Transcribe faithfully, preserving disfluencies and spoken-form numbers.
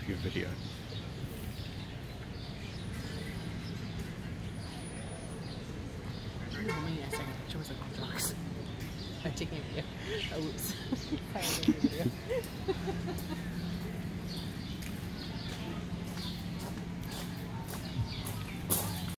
for your video. I'm taking a video. Oh, oops.